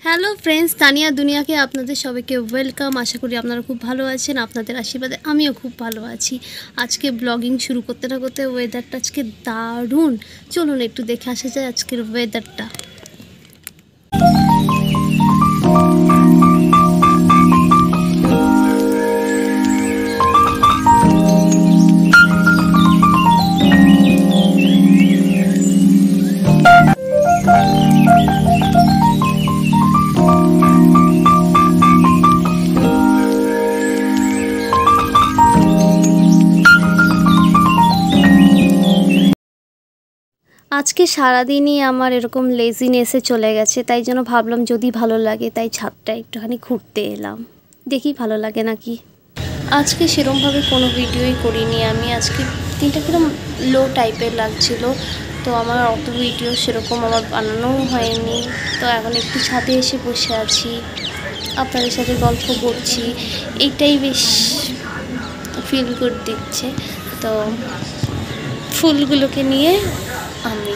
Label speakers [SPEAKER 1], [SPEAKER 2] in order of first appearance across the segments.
[SPEAKER 1] Hello friends, Tania দুনিয়াকে আপনাদের সবাইকে ওয়েলকাম। আশা করি আপনারা খুব ভালো আছেন। আপনাদের আশীর্বাদে আমিও খুব ভালো আছি। আজকে ব্লগিং শুরু করতে না করতে ওয়েদারটা আজকে দারুণ। চলুন একটু দেখে আসা যায় আজকের ওয়েদারটা। আজকে সারাদিনই আমার এরকম লেজিনেসে চলে গেছে, তাই জন্য ভাবলাম যদি ভালো লাগে তাই ছাদটা একটুখানি ঘুরতে এলাম, দেখি ভালো লাগে নাকি। আজকে সেরকমভাবে কোনো ভিডিওই করিনি আমি। আজকে দিনটা কিরকম লো টাইপের লাগছিল, তো আমার অত ভিডিও সেরকম আমার বানানোও হয়নি। তো এখন একটু ছাদে এসে বসে আছি, আপনাদের সাথে গল্প করছি, এইটাই বেশ ফিল গুড দিচ্ছে। তো ফুলগুলোকে নিয়ে আমি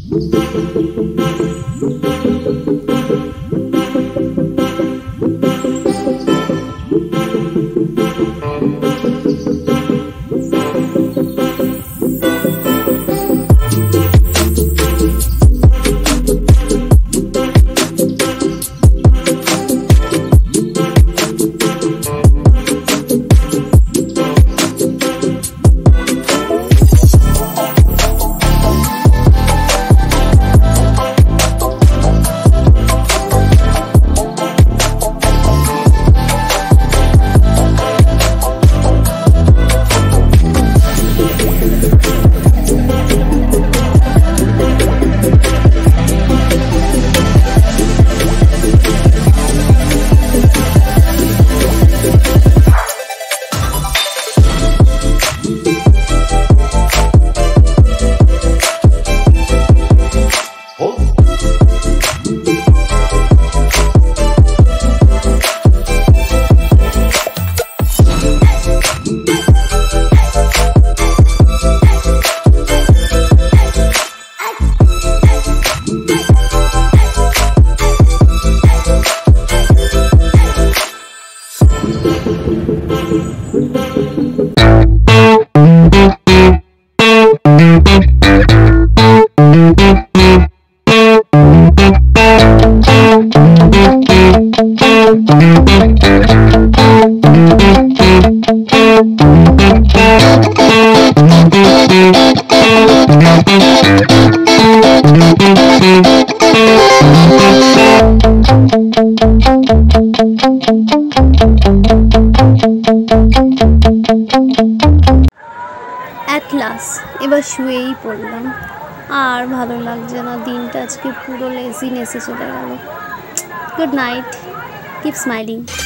[SPEAKER 1] এবার শুয়েই পড়লাম, আর ভালো লাগছে না। দিনটা আজকে পুরো লেজিনেসে চলে গেল। Good night, keep smiling.